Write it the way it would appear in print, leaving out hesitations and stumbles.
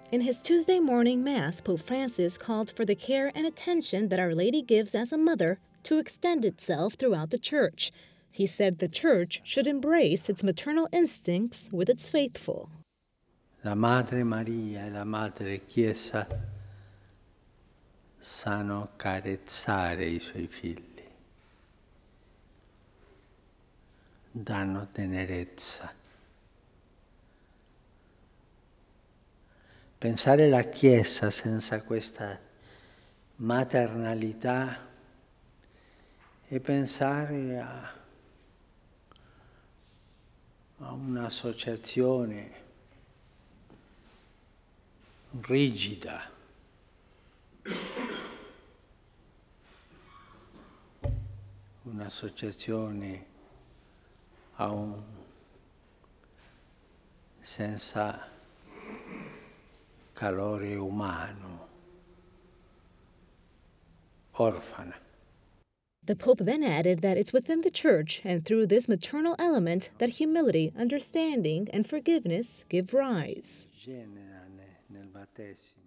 In his Tuesday morning Mass, Pope Francis called for the care and attention that Our Lady gives as a mother to extend itself throughout the Church. He said the Church should embrace its maternal instincts with its faithful. La Madre Maria e la Madre Chiesa sanno carezzare I suoi figli, danno tenerezza. Pensare la Chiesa senza questa maternalità è pensare a un'associazione rigida, un'associazione senza calore umano, orfana. The Pope then added that it's within the Church and through this maternal element that humility, understanding, and forgiveness give rise. Genera nel battesimo